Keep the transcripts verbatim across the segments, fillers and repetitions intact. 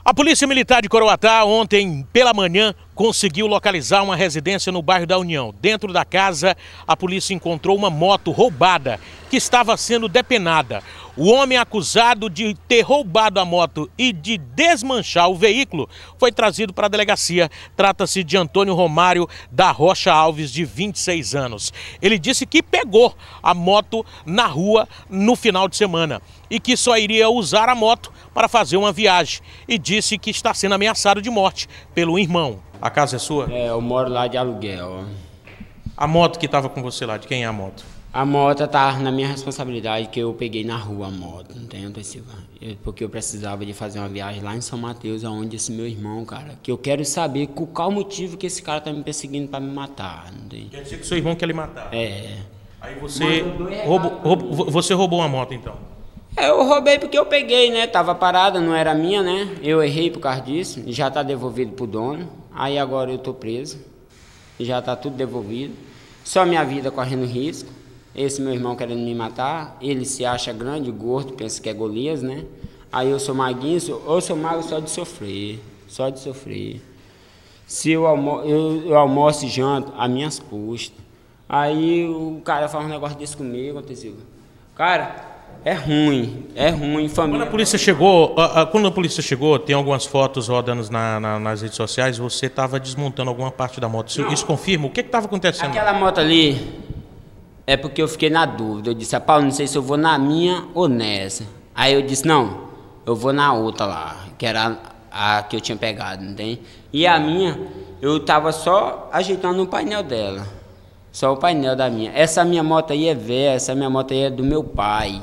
A Polícia Militar de Coroatá, ontem pela manhã, conseguiu localizar uma residência no bairro da União. Dentro da casa, a polícia encontrou uma moto roubada que estava sendo depenada. O homem acusado de ter roubado a moto e de desmanchar o veículo foi trazido para a delegacia. Trata-se de Antônio Romário da Rocha Alves, de vinte e seis anos. Ele disse que pegou a moto na rua no final de semana e que só iria usar a moto para fazer uma viagem. E disse que está sendo ameaçado de morte pelo irmão. A casa é sua? É, eu moro lá de aluguel. A moto que estava com você lá, de quem é a moto? A moto tá na minha responsabilidade, que eu peguei na rua a moto, não tem, porque eu precisava de fazer uma viagem lá em São Mateus, onde esse meu irmão, cara, que eu quero saber qual motivo que esse cara tá me perseguindo para me matar, não tem? Quer dizer que seu irmão quer lhe matar? É. Aí você roubou, roubou, você roubou a moto então? É, eu roubei porque eu peguei, né, tava parada, não era minha, né, eu errei por causa disso, já tá devolvido pro dono, aí agora eu tô preso, já tá tudo devolvido, só minha vida correndo risco. Esse meu irmão querendo me matar, ele se acha grande, gordo, pensa que é Golias, né? Aí eu sou maguinho, sou, eu sou mago só de sofrer, só de sofrer. Se eu, almo eu, eu almoço e janto, a minhas custas. Aí o cara faz um negócio desse comigo, aconteceu. Cara, é ruim, é ruim, família. Quando a polícia chegou, a, a, quando a polícia chegou, tem algumas fotos rodando na, na, nas redes sociais, você estava desmontando alguma parte da moto. Isso, isso confirma? O que estava acontecendo? Aquela moto ali... É porque eu fiquei na dúvida, eu disse, ah, Paulo, não sei se eu vou na minha ou nessa. Aí eu disse, não, eu vou na outra lá, que era a, a que eu tinha pegado, não tem? E a minha, eu tava só ajeitando o painel dela, só o painel da minha. Essa minha moto aí é velha, essa minha moto aí é do meu pai.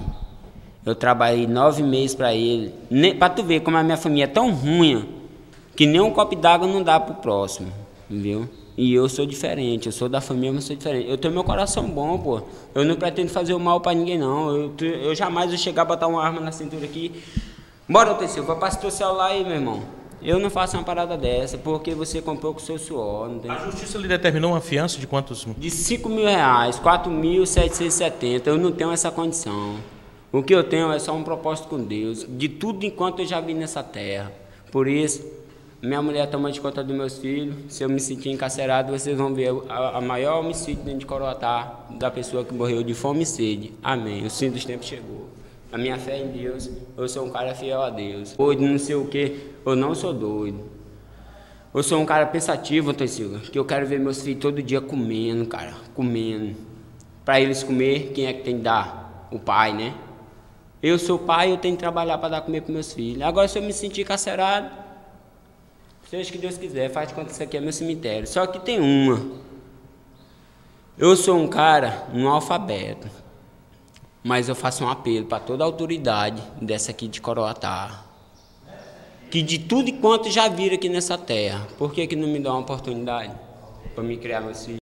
Eu trabalhei nove meses para ele, nem, pra tu ver como a minha família é tão ruim, que nem um copo d'água não dá pro próximo, entendeu? E eu sou diferente, eu sou da família, mas sou diferente. Eu tenho meu coração bom, pô. Eu não pretendo fazer o mal pra ninguém, não. Eu, eu jamais vou chegar a botar uma arma na cintura aqui. Bora, Otê Silva, passa teu celular aí, meu irmão. Eu não faço uma parada dessa, porque você comprou com o seu suor. Não tem... A justiça lhe determinou uma fiança de quantos? De cinco mil reais, quatro mil setecentos e setenta. Eu não tenho essa condição. O que eu tenho é só um propósito com Deus. De tudo enquanto eu já vi nessa terra. Por isso... Minha mulher toma de conta dos meus filhos. Se eu me sentir encarcerado, vocês vão ver a, a maior homicídio dentro de Coroatá da pessoa que morreu de fome e sede. Amém. O fim dos tempos chegou. A minha fé em Deus, eu sou um cara fiel a Deus. Doido, não sei o que, eu não sou doido. Eu sou um cara pensativo, Antônio Silva, que eu quero ver meus filhos todo dia comendo, cara, comendo. Para eles comer, quem é que tem que dar? O pai, né? Eu sou pai, eu tenho que trabalhar para dar comer para meus filhos. Agora, se eu me sentir encarcerado, seja que Deus quiser, faz de conta que isso aqui é meu cemitério. Só que tem uma. Eu sou um cara, um alfabeto. Mas eu faço um apelo para toda a autoridade dessa aqui de Coroatá. Que de tudo e quanto já viram aqui nessa terra, por que que não me dá uma oportunidade para me criar meus filhos?